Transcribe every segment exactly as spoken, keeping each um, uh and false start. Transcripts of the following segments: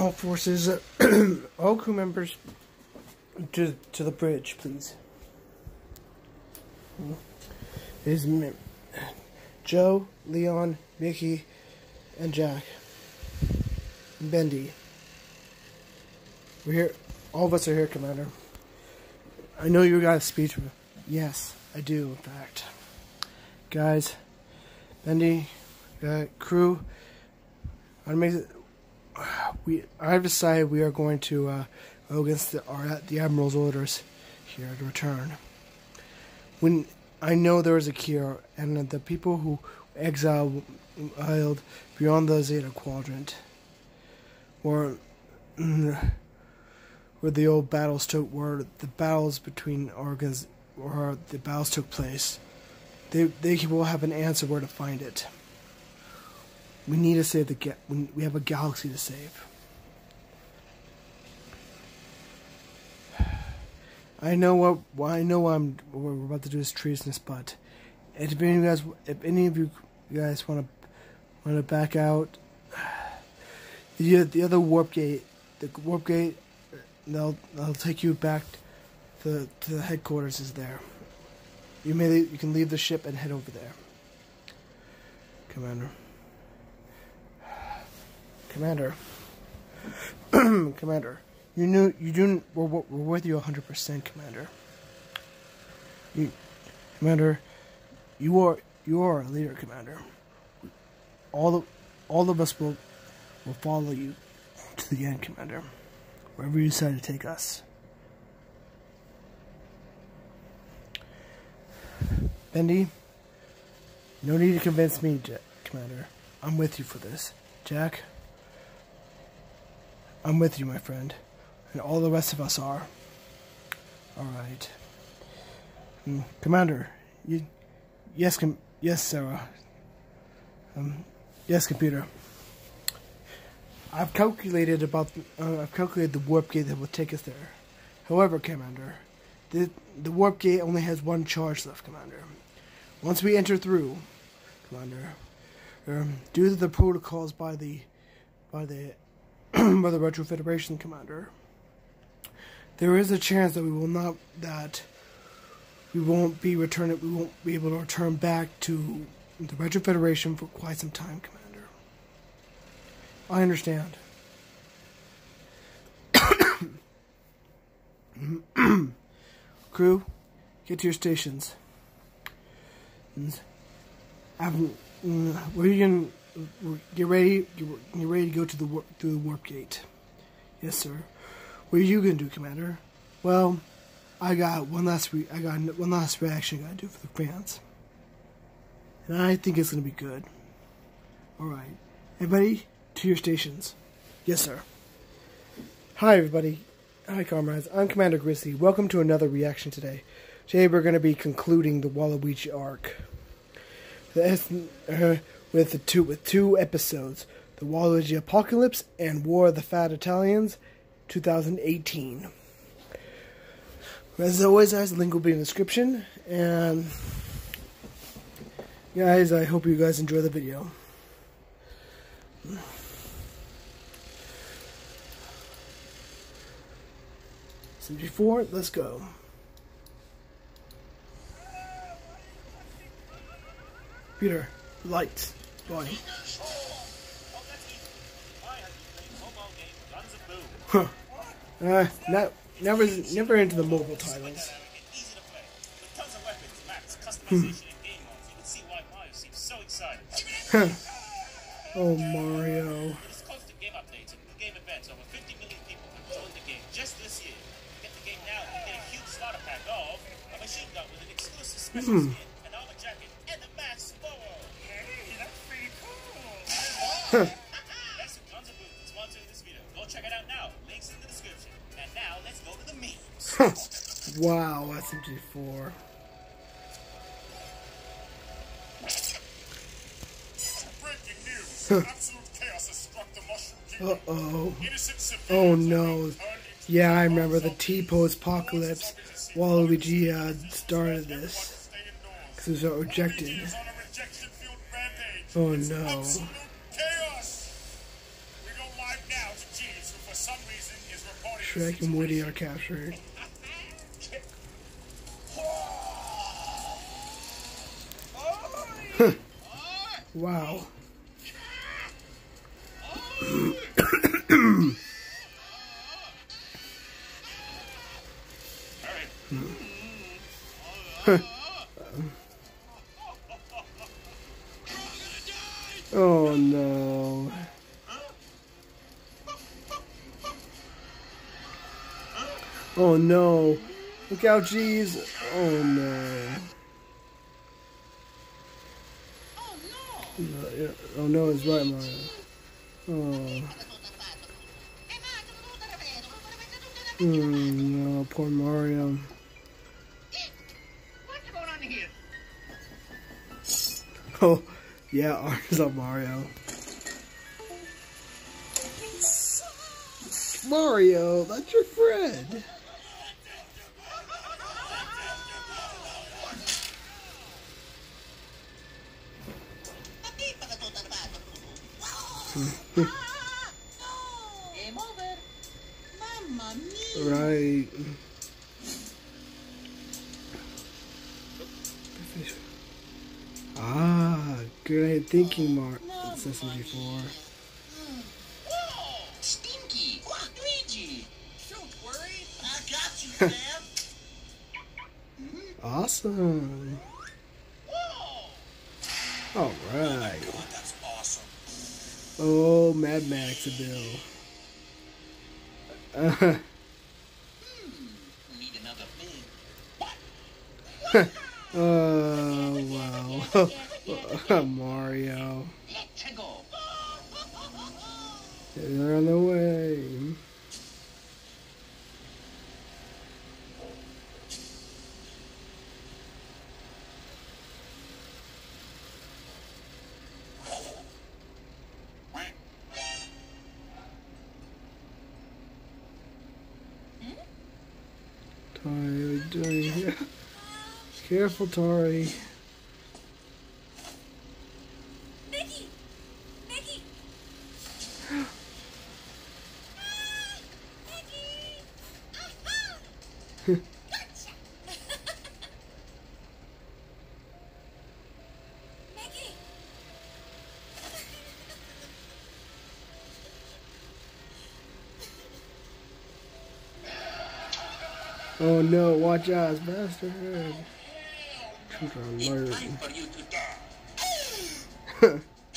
All forces, all crew members, to to the bridge, please. Is Joe, Leon, Mickey, and Jack, and Bendy. We're here. All of us are here, Commander. I know you got a speech. Yes, I do. In fact, guys, Bendy, uh, crew. I make it. We. I've decided we are going to uh, go against the, our, the Admiral's orders here to return. When I know there is a cure, and the people who exiled beyond the Zeta Quadrant, or where the old battles took, where the battles between organs, or the battles took place, they they will have an answer where to find it. We need to save the ga we have a galaxy to save. I know what well, I know what, I'm, what we're about to do is treasonous, but if any of you guys, if any of you guys want to want to back out, the the other warp gate, the warp gate, they'll they'll take you back to to the headquarters. Is there? You may you can leave the ship and head over there, Commander. Commander, Commander, you knew you do. We're, we're with you a hundred percent, Commander. You, Commander, you are you are a leader, Commander. All of all of us will will follow you to the end, Commander. Wherever you decide to take us. Bendy, no need to convince me, Jack, Commander. I'm with you for this, Jack. I'm with you, my friend, and all the rest of us are. All right, mm, Commander. You, yes, com yes, Sarah. Um, yes, computer. I've calculated about. Uh, I've calculated the warp gate that will take us there. However, Commander, the the warp gate only has one charge left, Commander. Once we enter through, Commander, um, due to the protocols by the by the by the Retro Federation, Commander, there is a chance that we will not that we won't be returning. We won't be able to return back to the Retro Federation for quite some time, Commander. I understand. Crew, get to your stations. I'm, where you can get ready. Get ready to go to the warp, through the warp gate. Yes, sir. What are you gonna do, Commander? Well, I got one last. Re I got one last reaction I gotta do for the fans, and I think it's gonna be good. All right, everybody, to your stations. Yes, sir. Hi, everybody. Hi, comrades. I'm Commander Grizzly. Welcome to another reaction today. Today we're going to be concluding the Waluigi arc. Uh, with the two with two episodes, the Waluigi Apocalypse and War of the Fat Italians, two thousand eighteen. As always, guys, the link will be in the description. And guys, I hope you guys enjoy the video. seventy-four, let's go. Peter, lights, going. Huh. Uh, not, never, never into the mobile titles. Hmm. Huh. Oh, Mario. Just this year, get the game now and get a huge starter pack of a machine gun with an exclusive special mm. skin, an armor jacket, and a max bow. Hey, that's pretty cool. Huh. That's the Guns of Boom sponsoring this video. Go check it out now. Links in the description. And now let's go to the memes. Wow, S M G four. Breaking news. Absolute chaos has struck the Mushroom Uh Kingdom. oh. Oh no. Yeah, I remember the T-Pose Apocalypse. Waluigi uh, started this. Because it was rejected. Oh no. Chaos. We go live now to G's Shrek and Woody are captured. Wow. Oh no. Oh no. Look out, jeez. Oh no. No, yeah. Oh no, it's right, Mario. Oh. Mm, no, poor Mario. What's going on here? Oh, yeah, arms on Mario. Mario, that's your friend. Game over. Mamma mia. Right. Ah, good thinking, Mark. Sesame four. Whoa! Stinky! Luigi! Don't worry, I got you, Sam. Awesome. Whoa! All right. God, that's awesome. Oh, Mad Max Bill. Uh, Need another big. oh, wow. Mario. Let's go. They're on the way. Tori, what are you doing here? Careful, Tori. Mickey! Mickey! Mickey! Gotcha! Mickey! Oh no, watch out, it's bastard. Trooper alert. Time for you to die.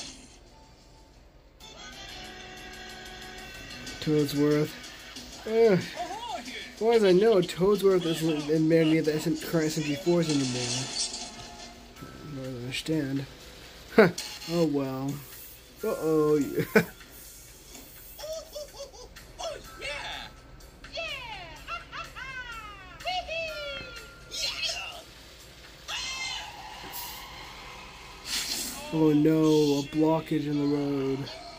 Toadsworth. Uh, well, as I know, Toadsworth isn't in many of the S M current S M G fours anymore. I don't understand. Huh. Oh well. Uh oh. Oh, yeah! Oh no, a blockage in the road.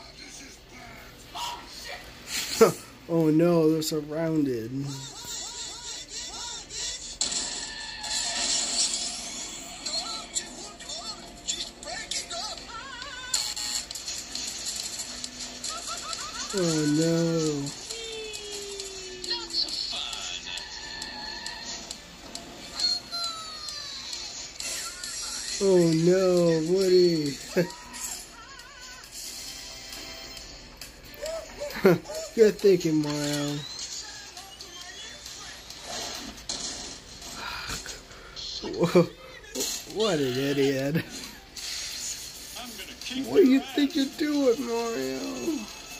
Oh no, they're surrounded. Oh no. Lots of fun. Oh no, Woody. Good thinking, Mario. Whoa. What an idiot. I'm gonna keep What do you think you're doing, Mario?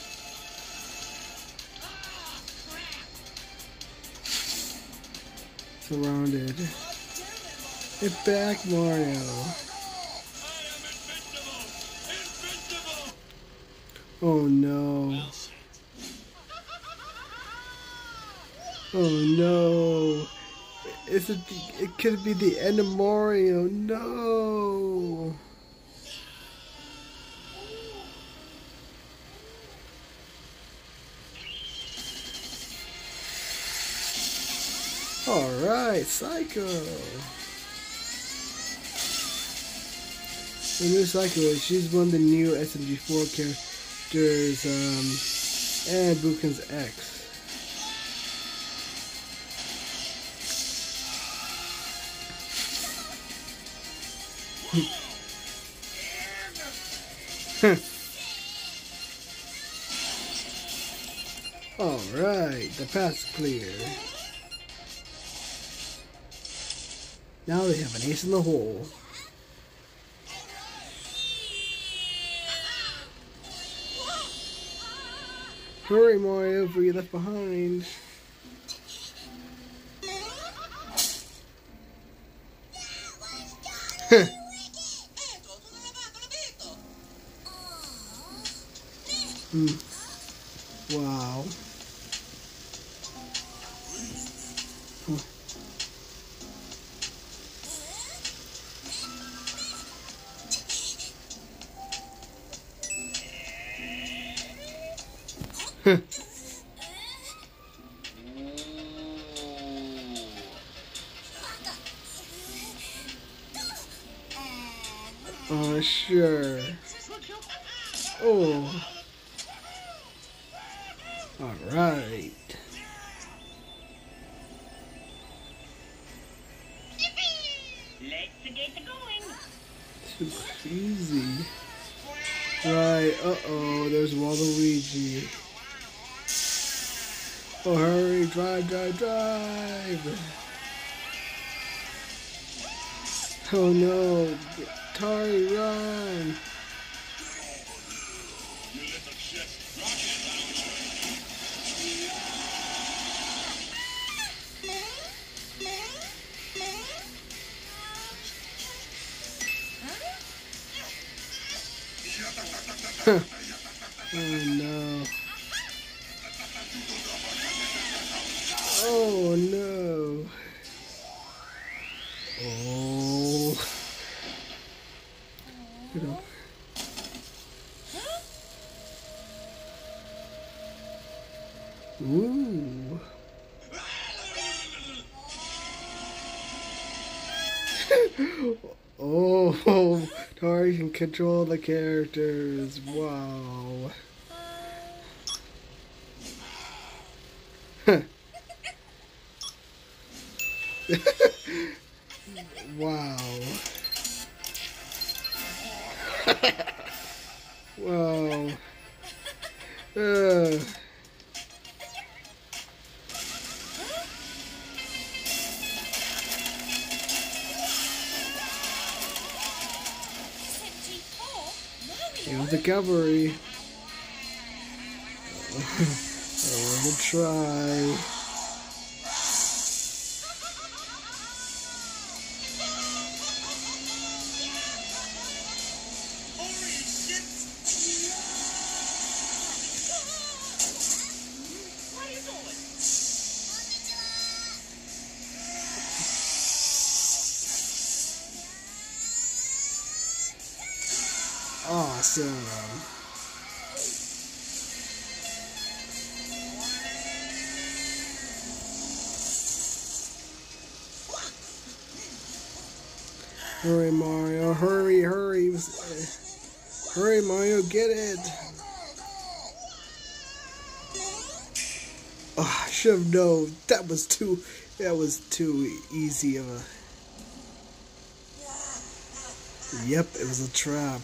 Surrounded. Get back, Mario. I am invincible! Invincible! Oh no. Oh no. Is it the, it could be the end of Mario. No. Alright, Psycho. The new Psycho, she's one of the new S M G four characters, um, and Buken's ex. Alright, the path's clear. Now they have an ace in the hole. Hurry, Mario, before you left behind. Hmm. Wow. Hmm. Huh. Oh, sure. Oh. All right. Let's get going. Too easy. Right. Uh-oh. There's Waluigi. Oh, hurry. Drive, drive, drive. Oh, no. Atari, run. Huh. Oh no. Oh no. Oh. You know. Ooh. Oh, Atari can control the characters. Wow. Wow. Wow. Uh. Here's the cavalry. I want to try. Awesome. Hurry, Mario. Hurry, hurry. Hurry, Mario. Get it. Oh, I should have known. That was too, that was too easy of a... Yep, it was a trap.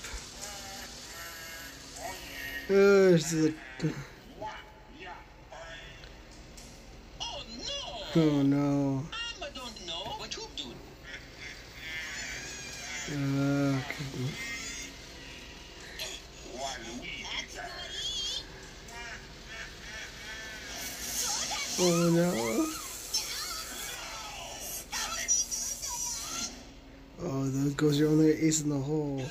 Uh, a... Oh no. I don't know what you do. Uh, okay. Oh no. Oh, there goes your only ace in the hole.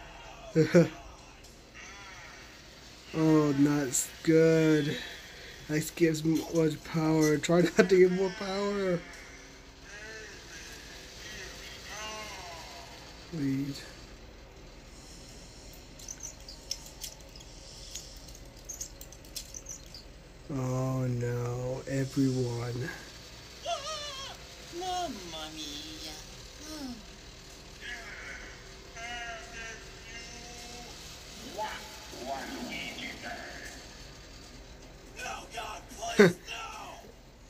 Oh, not good. That gives much power. Try not to give more power. Please. Oh no, everyone. Mamma mia. No, God, please, no.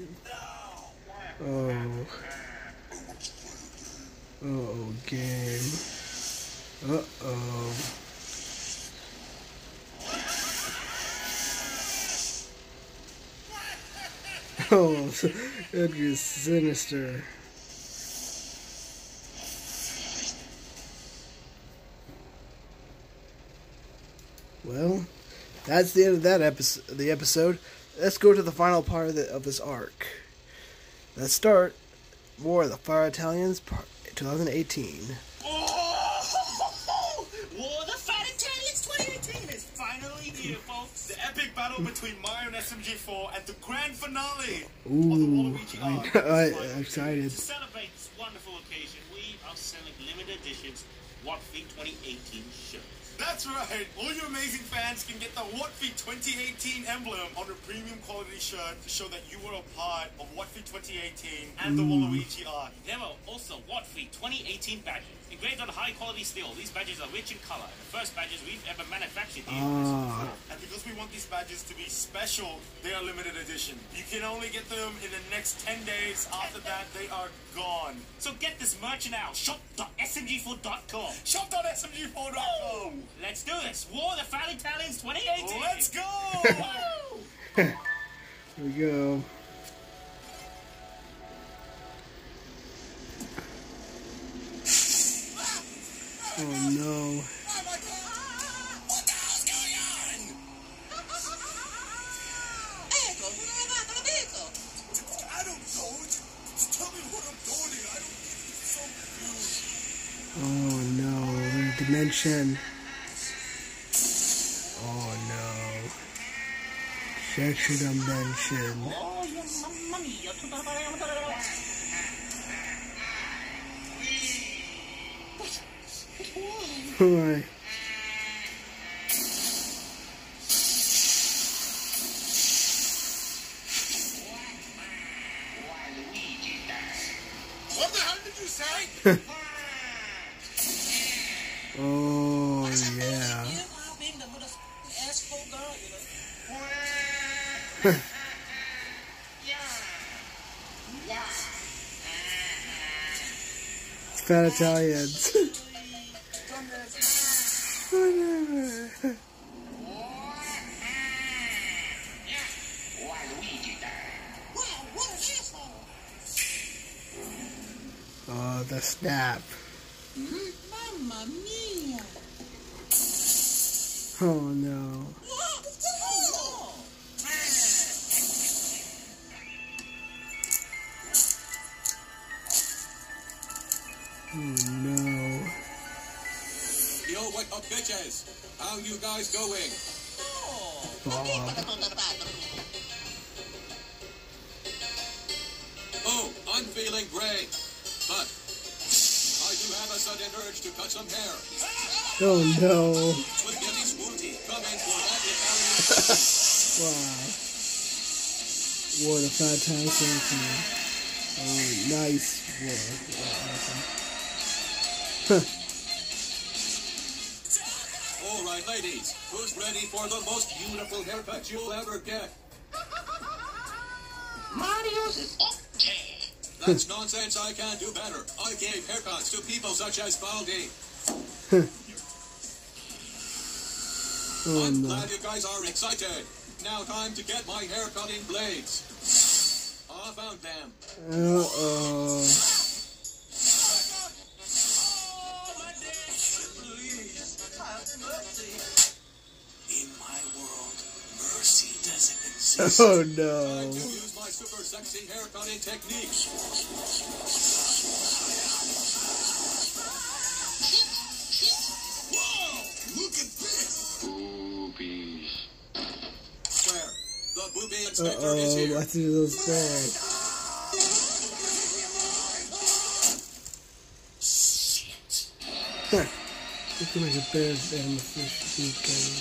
No. Oh. Oh, game. Uh-oh. Oh, it is sinister. Well, that's the end of that episode. The episode. Let's go to the final part of, the, of this arc. Let's start War of the Fire Italians, part twenty eighteen. Oh! War of the Fire Italians twenty eighteen is finally here, folks. The epic battle between Mario and S M G four and the grand finale Ooh, of the Waluigi I, arc. I, is finally I'm excited. here. To celebrate this wonderful occasion, we are selling limited editions WhatFeet twenty eighteen shirts. That's right. All you amazing fans can get the WhatFeet twenty eighteen emblem on a premium quality shirt to show that you were a part of WhatFeet twenty eighteen and the Waluigi arc. There are also WhatFeet twenty eighteen badges engraved on high quality steel. These badges are rich in color and the first badges we've ever manufactured here. Ah. And because we want these badges to be special, they are limited edition. You can only get them in the next ten days. After that, they are gone. So get this merch now. shop dot S M G four dot com. shop dot S M G four dot com. Let's do this. War of the Fire Italians twenty eighteen. Let's go! Here we go. Oh no. What the hell's going on? I don't know. Just tell me what I'm doing. I don't get so confused. Oh no. The dimension. Oh no. Sexual dimension. Oh, mamma mia. Alright. What the hell did you say? Oh yeah. Fat Italians. Oh, the snap. Mamma mia! Oh no. Oh no. Yo, what up, bitches? How you guys going? Bob. Oh, I'm feeling great. But I do have a sudden urge to cut some hair. Oh no. Spaghetti smoothie coming for that Italian. Wow. What a fantastic thing. Oh, nice work. Awesome. All right, ladies, who's ready for the most beautiful haircut you'll ever get? Mario's is okay. That's nonsense. I can do better. I gave haircuts to people such as Baldi. Oh I'm no. glad you guys are excited. Now time to get my hair cutting blades. I found them. Uh-oh. In my world, mercy doesn't exist. Oh Time no. to use my super sexy hair cutting technique. Whoa! Look at this! Boobies. Where? The booby inspector is Uh-oh, here. I see those balls. Shit! Look like a bear and a fish weekend.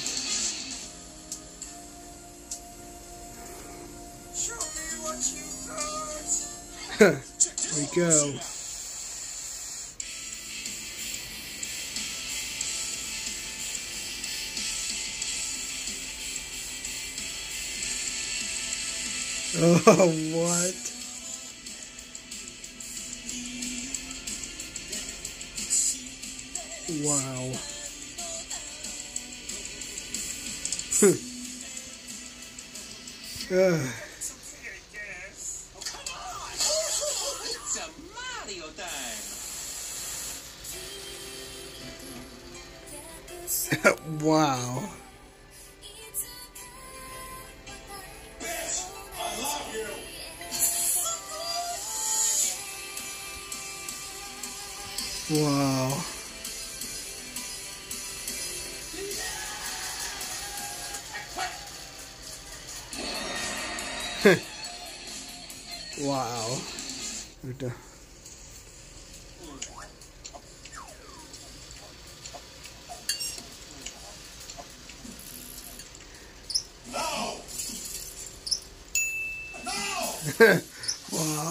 Show me what you got! Here we go. Oh, what? Wow. uh. It's a Mario time. Wow. I love you. Wow. Wow. Udah. No. No. Wow.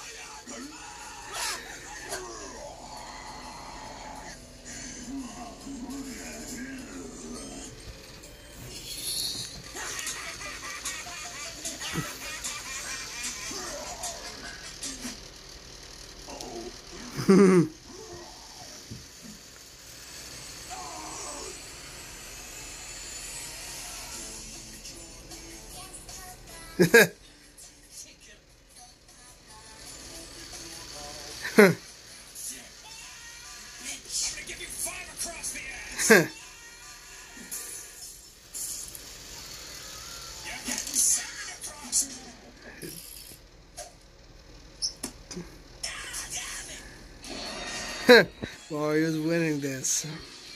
Mario's winning this.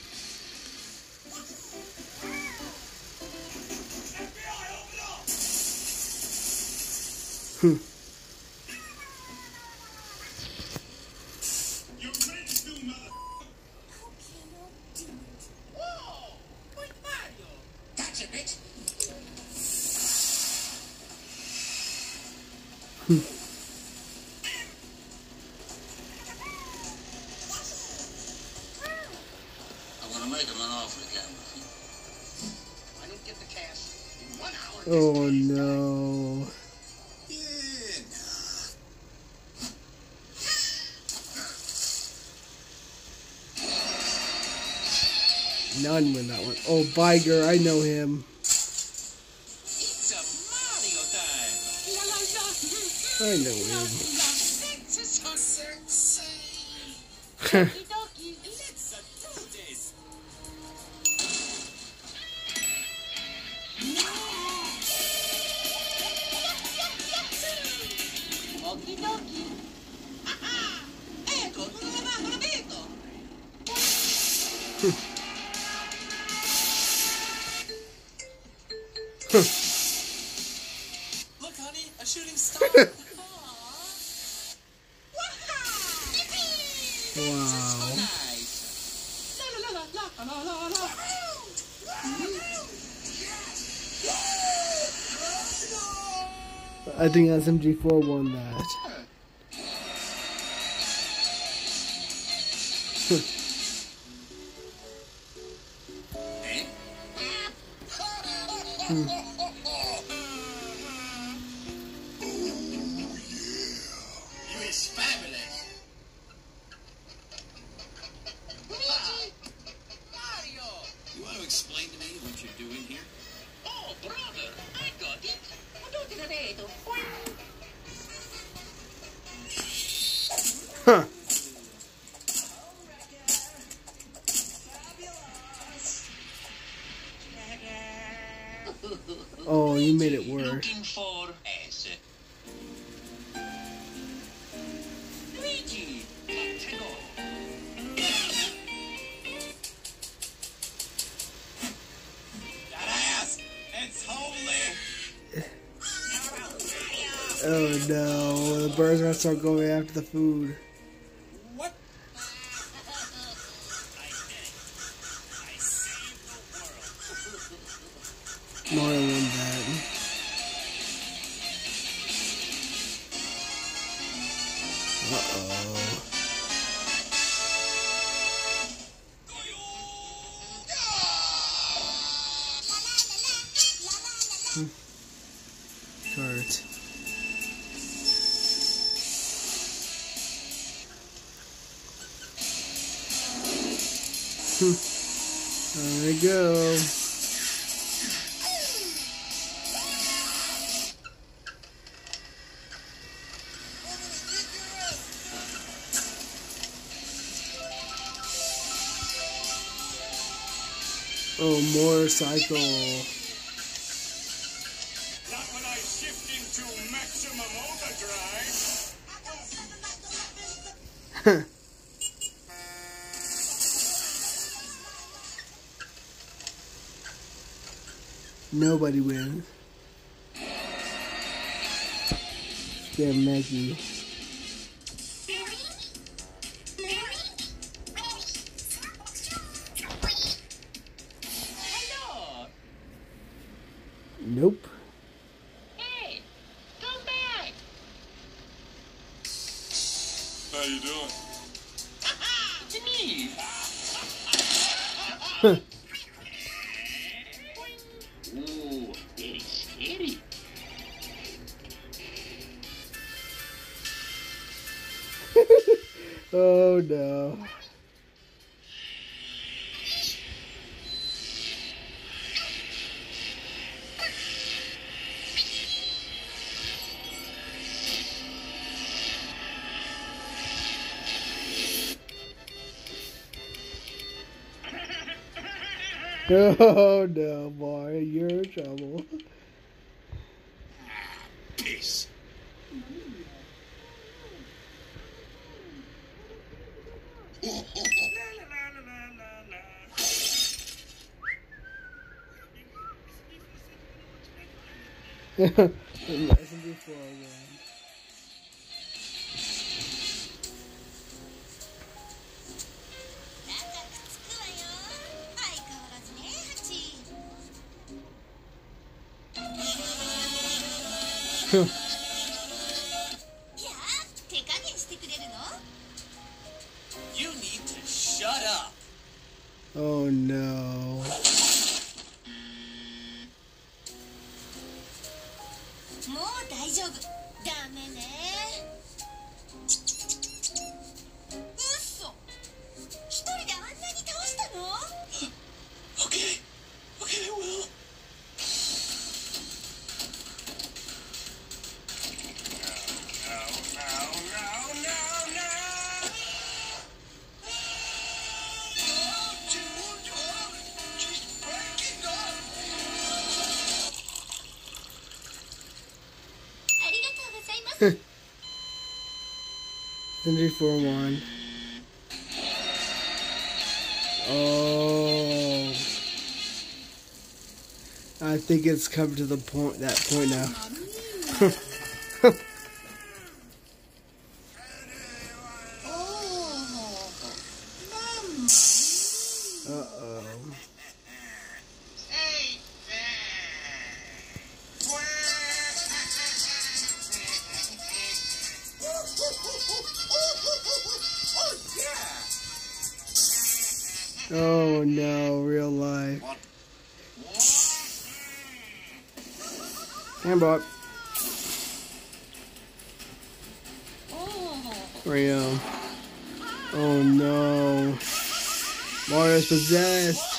Hmm. You're ready to do, mother. Whoa! Wait, Mario! Gotcha, bitch! I'm gonna make him an offer again. I don't get the cash in one hour. Oh no. Yeah, None win that one. Oh, Biger, I know him. it's a Mario time. La la la! I know him. Sexy, so sexy! Let's do this. Okie dokie! Aha! Ecco, non l'avevamo capito! Look, honey, a shooting star. Wow. Nice. La la la la la la la la! I think S M G four won that. Eh? Hmm. You is fabulous. Luigi! Mario! You want to explain to me what you're doing here? Oh, brother! I got it! What do you need? Huh. Oh, you made it work. Looking for S. Luigi! Let's go! That ass! It's holy! Oh no, the birds are gonna start going after the food. What? I did it. I saved the world. Mario won that. Uh-oh. Hmm. Kurt. There we go. Oh, motorcycle. Not when I shift into maximum overdrive. Nobody wins. Yeah, Maggie. Nope. Hey, come back. How you doing? It's me. Ooh, very scary. Oh no. Oh no, boy, you're in trouble. Peace. Lesson before one. いや、手加減してくれるの? You need to shut up. Oh no. もう大丈夫。ダメね。嘘。一人であんなに倒したの? Okay. Okay, I will. Three, four, one. Oh, I think it's come to the point that point now. Uh oh. Oh no, real life. Handball. Rio. Oh no. Mario's possessed.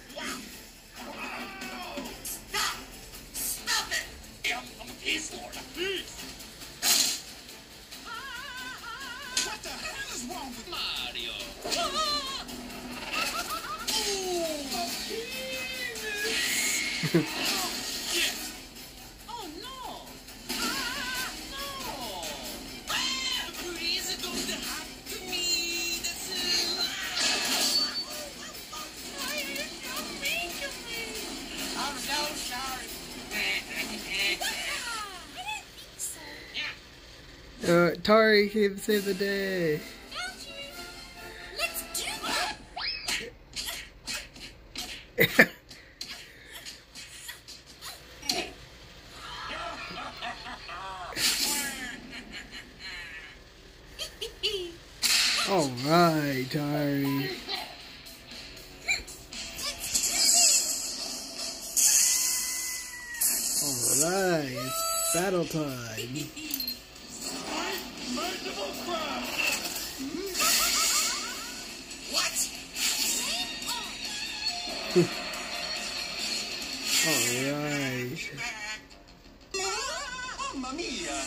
What the hell is wrong with Mario? Oh no! No! Please don't happen to me. That's why are you so mean to me? I'm so sorry. Uh, Tari came to save the day. Let's do it. All right, Tari. All right, it's battle time. What? Alright. Mamma mia!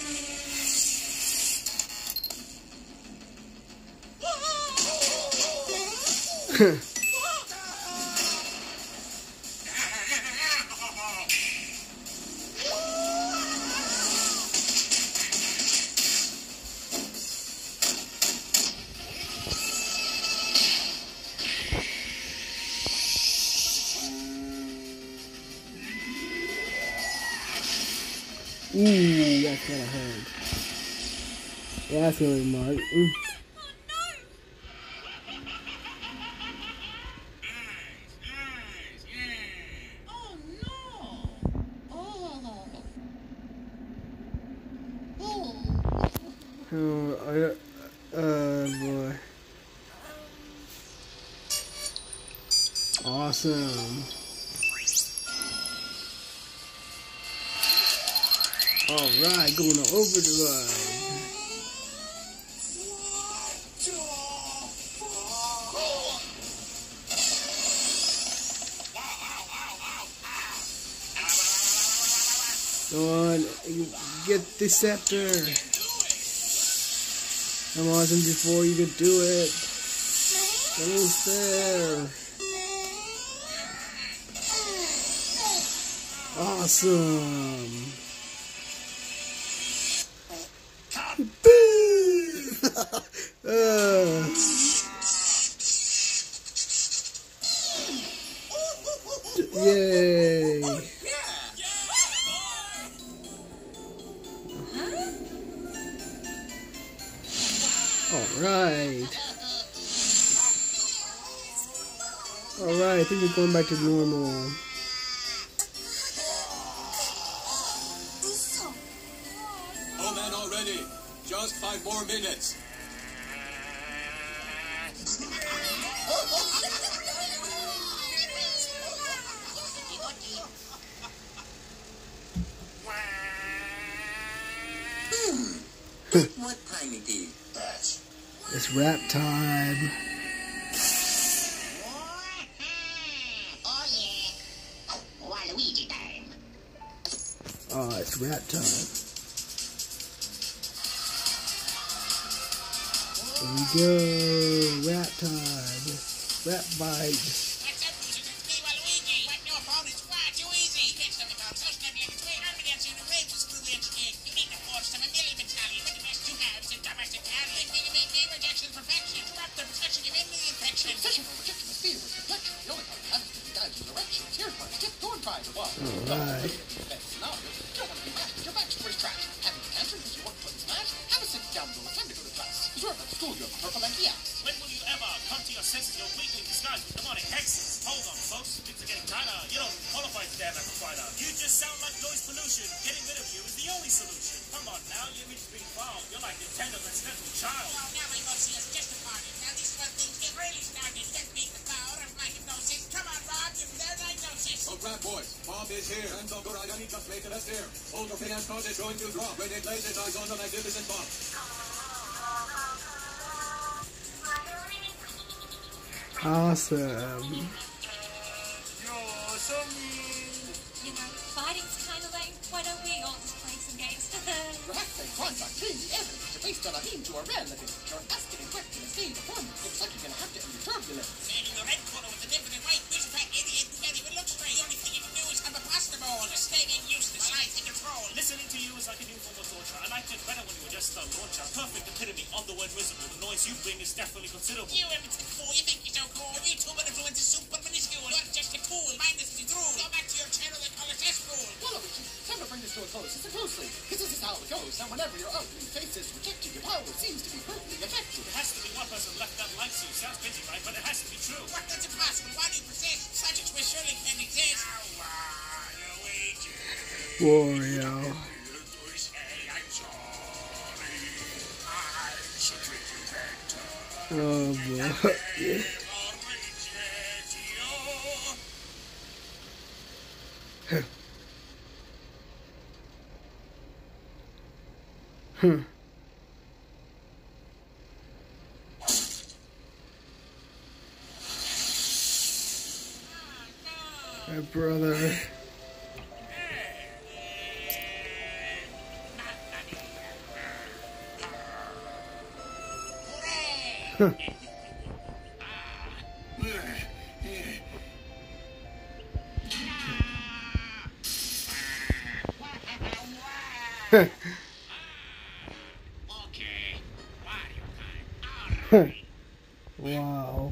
Ooh, that's kind of hard. Yeah, that's really mark. Mm. Oh no! Oh. Oh. Oh, I, uh, boy. Awesome. Alright, going to overdrive. Come on, get the scepter. Come on, before you could do it. Almost there. Awesome. uh. Yay. Alright. Alright, I think we're going back to normal. Oh man, already. Just five more minutes. What time it is? It's rap time. Oh yeah. Waluigi time. Oh, it's rap time. Here we go. Rap time. Rap bite. What's up, losers? It's me, Waluigi. Fighting your opponent's far too easy. Catch them without so snappy like a twig. I'm against you in a rage with screw engineering. You need to forge some a million battalion with the best two halves in domestic Italian. Think you make me rejection perfection. Drop the protection, give in the infection. Session for rejection is fear with deflection. The only part of having to be guided in directions. Here's where skip, go and try the one. Alright. Scenario, you don't want to be mashed with your back towards trash. Having a tantrum because you want to put in smash? Have a sit down, go with time to go to class. Because we're about to school you have a purple like the ass. When will you ever come to your senses? You're weakly disguised with demonic hexes. Hold on, folks. Things are getting tighter. You don't qualify to damn apple fighter. You just sound like noise pollution. Getting rid of you is the only solution. Come on now, you reach being found. You're like Nintendo's accidental child. Well, now I must see us just departed. Now this is where things get really started. Let me the power of my hypnosis. Come on, Rob, give them their diagnosis. Oh crap, boys. Bob is here. Hands on Goragani just making us here. Hold your finance card is going to drop. When it lays its eyes on the magnificent Bob. Awesome. You're so mean. You know, fighting's kind of lame. Why don't we all just play some games? Perhaps they crimes are clearly evident. You're based on a hint to a relative. You're asking and correct in a state of performance. Looks like you're gonna have to end your turbulence. Standing in the red corner with the different and white fish fat idiot who can't even look straight. The only thing you can do is have a pasta ball. Just stay being useless and I take control. Listening to you is like a new form of torture. I liked it better when you were just a launcher. Perfect epitome of the word visible. The noise you bring is definitely considerable. You haven't seen before. You think you're so cool. The VTuber influence is super minuscule. You're just a tool. Mindless as you drool. Go back to your channel and call it S-Rule. Waluigi, time to bring this to a close. Listen closely, because this is how it goes. Now, whenever your ugly face is rejected, your power seems to be greatly affected. There has to be one person left that likes you. Sounds busy, right? But it has to be true. What? That's impossible. Why do you persist? Such a twist surely can't exist. Wario. Oh boy. Yeah. Hmm. my brother. Huh. Wow.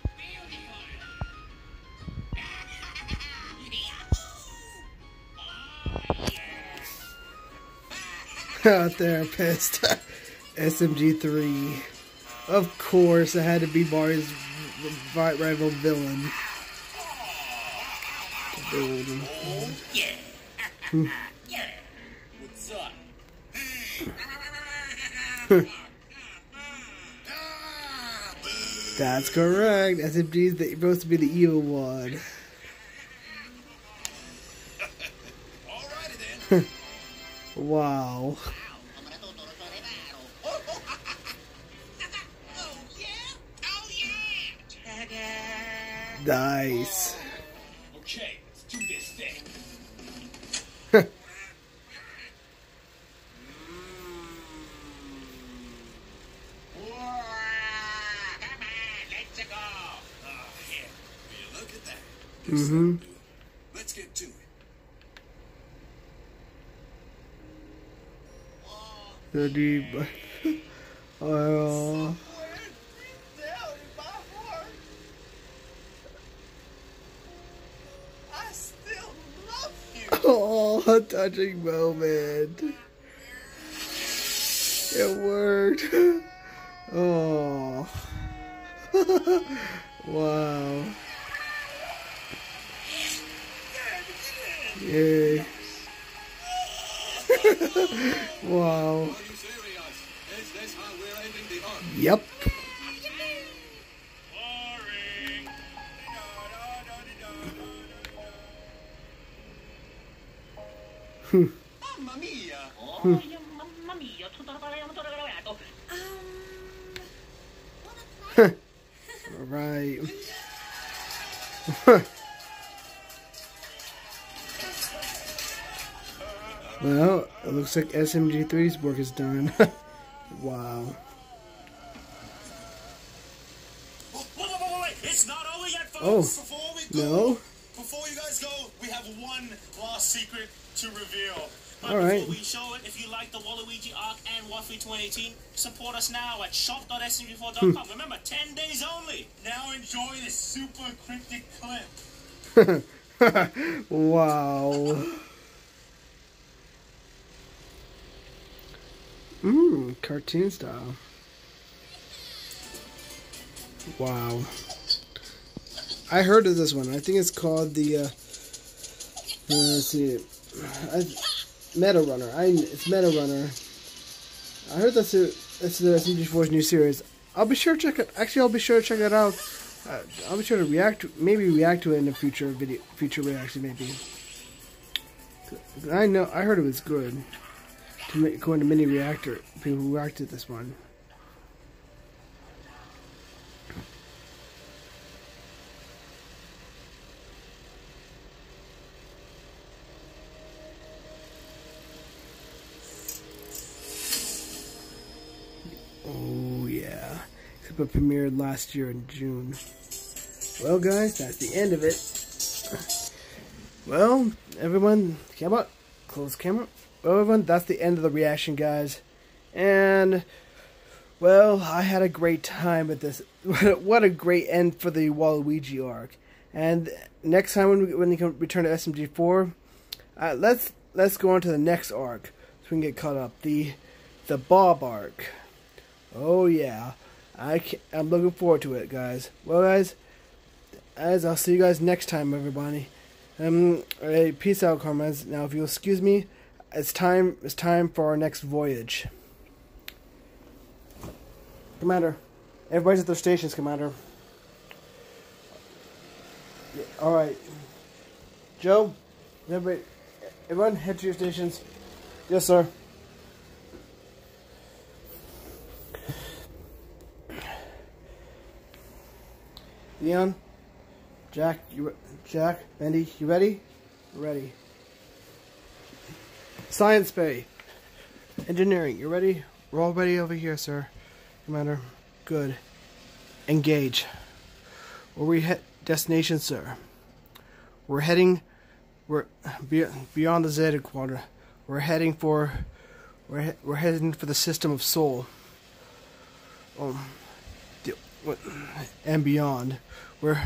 Therapist. S M G three. Of course, it had to be Mario's rival villain. Oh, yeah. Yeah. What's up? That's correct. S M G is the, supposed to be the evil one. Alrighty then. Wow. Nice. Okay, let's do this thing. Mm-hmm. Let's get to it. The deep. Oh. I still love you. Oh, a touching moment. It worked. Oh. Wow. Yay. Wow. Are you serious? Is this how we're ending the arc? Yep. Hmm. Mamma mia. Oh, yeah, mamma mia. Tutto da fare, tutto da fare. Um, Right. Well, it looks like S M G three's work is done. Wow. Wait, wait, wait, wait. It's not over yet, folks. Oh, Before we go, no? Before you guys go, we have one last secret to reveal. But All right. before we show it, if you like the Waluigi arc and Waluigi twenty eighteen, support us now at shop dot S M G four dot com. Hmm. Remember, ten days only. Now enjoy this super cryptic clip. Wow. Mmm, cartoon style. Wow. I heard of this one. I think it's called the, uh, uh let's see, I, Meta Runner. I, it's Meta Runner. I heard that's, a, that's the S M G four's new series. I'll be sure to check it. Actually, I'll be sure to check it out. Uh, I'll be sure to react, to, maybe react to it in a future video, future reaction, maybe. I know, I heard it was good. To make, go into mini reactor, people who reacted this one. Oh yeah, it premiered last year in June. Well, guys, that's the end of it. Well, everyone, camera, close camera. Well, everyone, that's the end of the reaction, guys. And, well, I had a great time with this. What a great end for the Waluigi arc. And next time when we, when we can return to S M G four, uh, let's let's go on to the next arc so we can get caught up. The the Bob arc. Oh yeah, I can, I'm looking forward to it, guys. Well, guys, as I'll see you guys next time, everybody. Um, hey, peace out, comrades. Now, if you'll excuse me. It's time. It's time for our next voyage. Commander, everybody's at their stations, Commander. Yeah, all right, Joe. Everybody, everyone, head to your stations. Yes, sir. Leon, Jack, you, Jack, Bendy, you ready? Ready. Science Bay. Engineering, you ready? We're all ready over here, sir. Commander, good. Engage. Where we head? Destination, sir. We're heading. We're be, beyond the Zeta Quadrant. We're heading for. We're he, we're heading for the system of Sol. Um, the, what, and beyond. We're.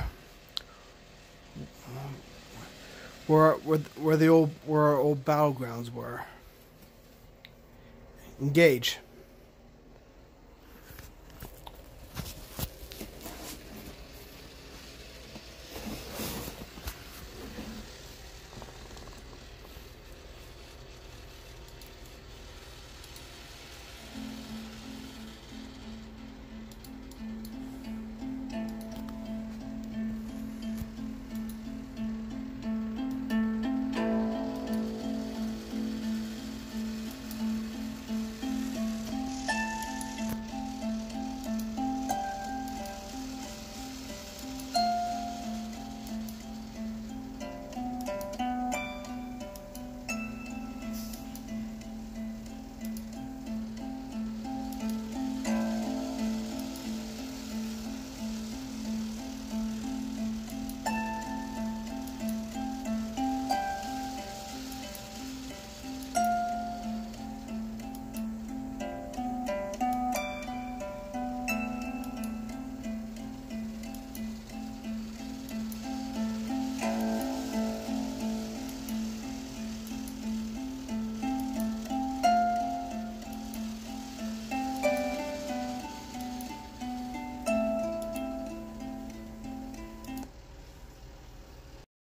Where where where the old where our old battlegrounds were. Engage.